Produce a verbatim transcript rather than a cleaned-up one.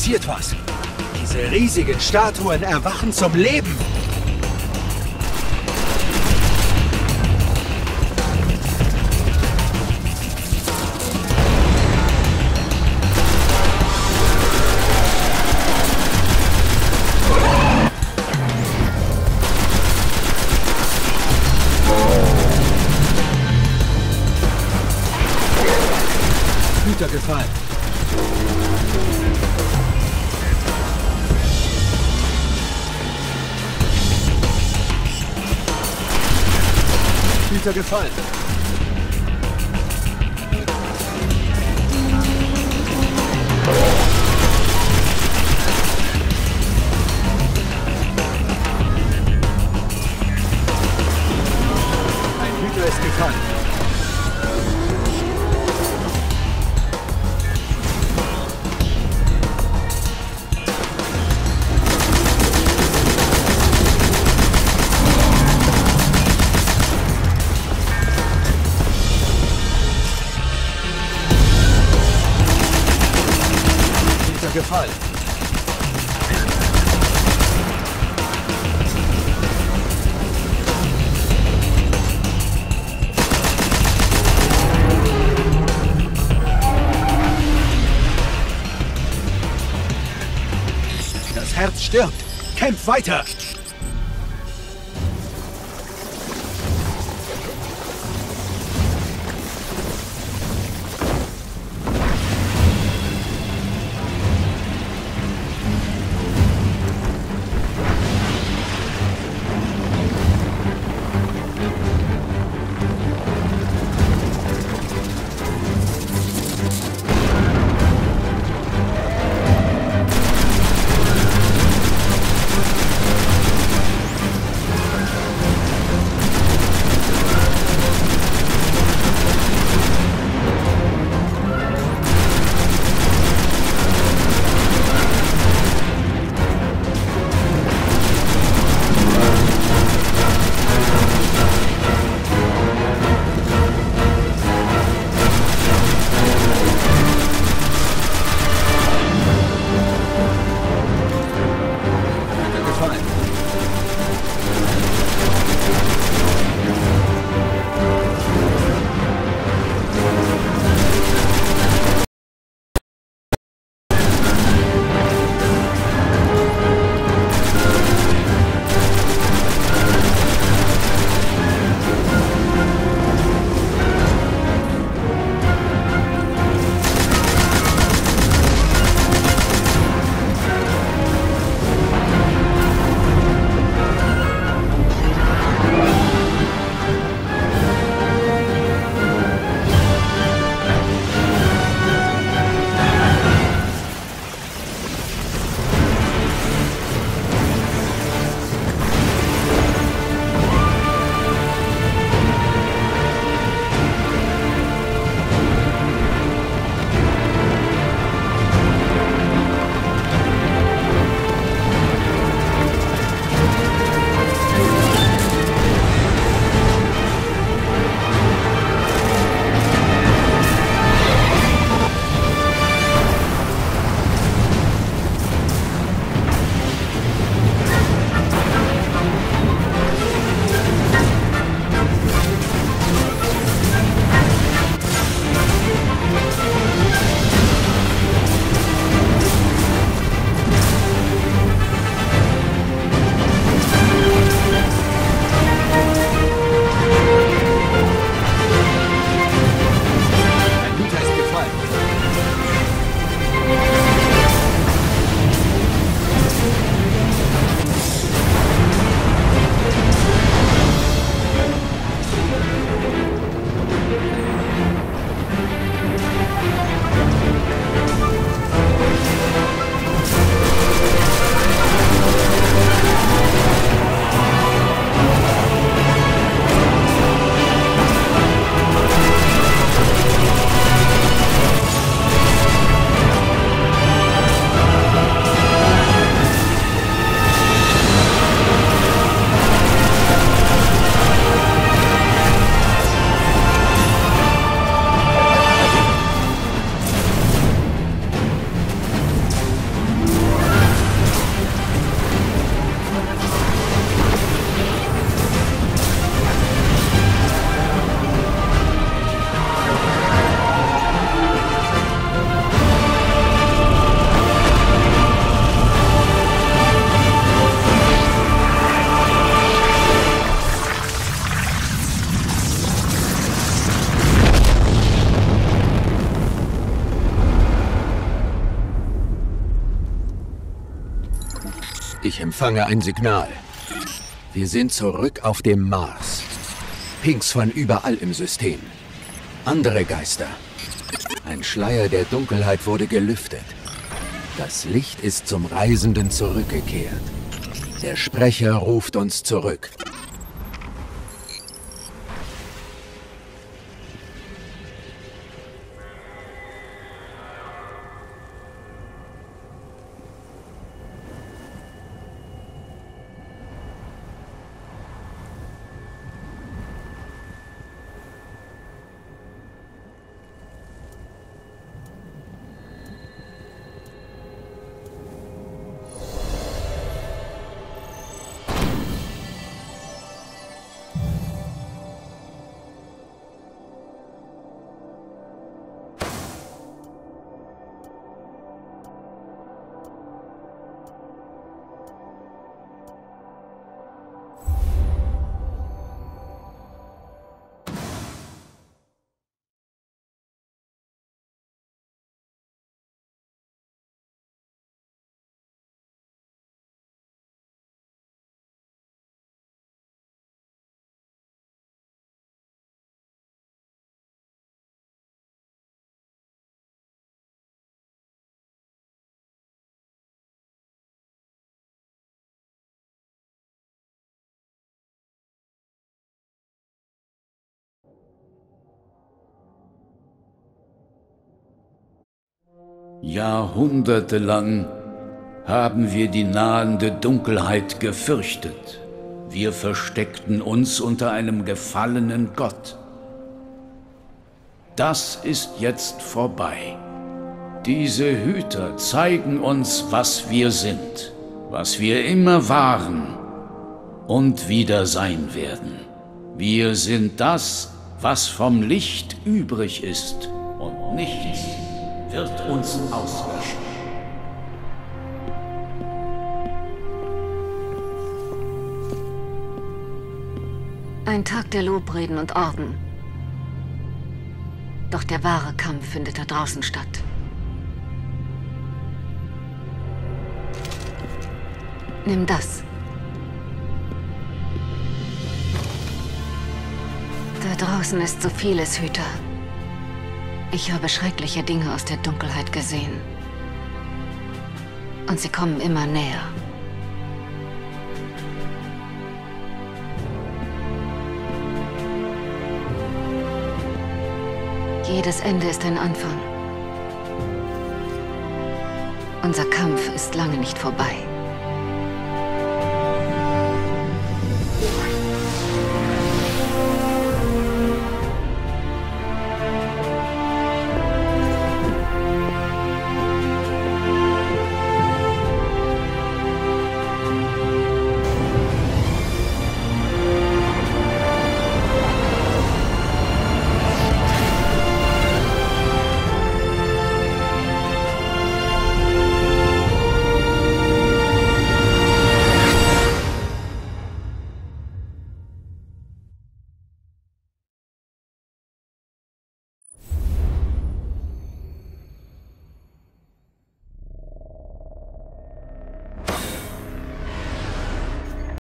passiert was. Diese riesigen Statuen erwachen zum Leben. Hüter gefallen. Hüter gefallen. Ein Hüter ist gefallen. Gefallen. Das Herz stirbt. Kämpft weiter. Ich empfange ein Signal. Wir sind zurück auf dem Mars. Pings von überall im System. Andere Geister. Ein Schleier der Dunkelheit wurde gelüftet. Das Licht ist zum Reisenden zurückgekehrt. Der Sprecher ruft uns zurück. Jahrhundertelang haben wir die nahende Dunkelheit gefürchtet. Wir versteckten uns unter einem gefallenen Gott. Das ist jetzt vorbei. Diese Hüter zeigen uns, was wir sind, was wir immer waren und wieder sein werden. Wir sind das, was vom Licht übrig ist, und nichts wird uns auslöschen. Ein Tag der Lobreden und Orden. Doch der wahre Kampf findet da draußen statt. Nimm das. Da draußen ist so vieles, Hüter. Ich habe schreckliche Dinge aus der Dunkelheit gesehen. Und sie kommen immer näher. Jedes Ende ist ein Anfang. Unser Kampf ist lange nicht vorbei.